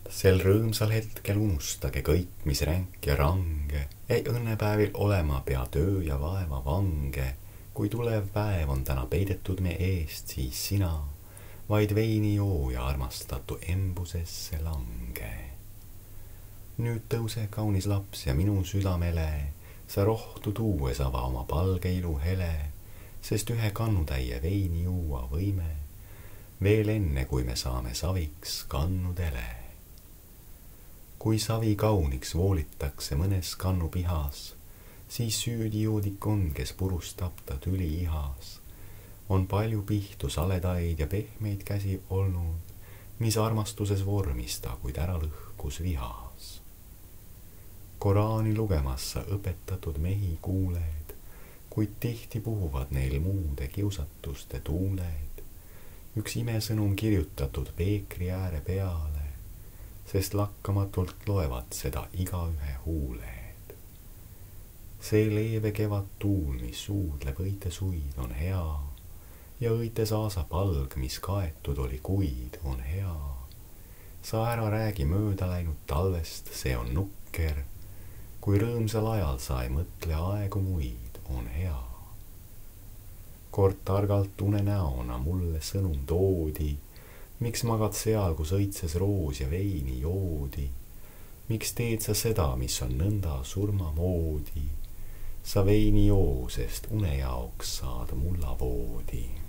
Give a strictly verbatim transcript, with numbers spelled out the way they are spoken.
Sel rõõmsal hetkel unustage kõik, mis ränk ja range, jäi õnnepäevil olema pea töö ja vaeva vange. Kui tulev päev on täna peidetud me eest, siis sina vaid veini joo ja armastatu embusesse lange. Nüüd tõuse kaunis laps ja minu südamele, sa rohtu tuues ava oma palge ilu hele, sest ühe kannutäie veini juua võime, veel enne kui me saame saviks kannudele. Kui savi kauniks voolitakse mõnes kannu pihas, siis süüdi joodik on, kes purustab ta tüli ihas. On palju pihtu saledaid ja pehmeid käsi olnud, mis armastuses vormis ta, kuid ära lõhkus vihas. Koraani lugemas sa õpetatud mehi kuuled, kuid tihti puhuvad neil muude kiusatuste tuuled. Üks imesõnum kirjutatud peekri ääre peale, sest lakkamatult loevad seda igaühe huuled. See leeve kevad tuul, mis suudleb õite suid, on hea, ja õite saasa palg, mis kaetud oli kuid, on hea. Sa ära räägi mööda läinud talvest, see on nukker, kui rõõmsal ajal sa ei mõtle aegu muid, on hea. Kord targalt unenäona mulle sõnum toodi, miks magad seal, kus õitses roos ja veini joodi? Miks teed sa seda, mis on nõnda surma moodi? Sa veini joo, sest une jaoks saad mulla voodi.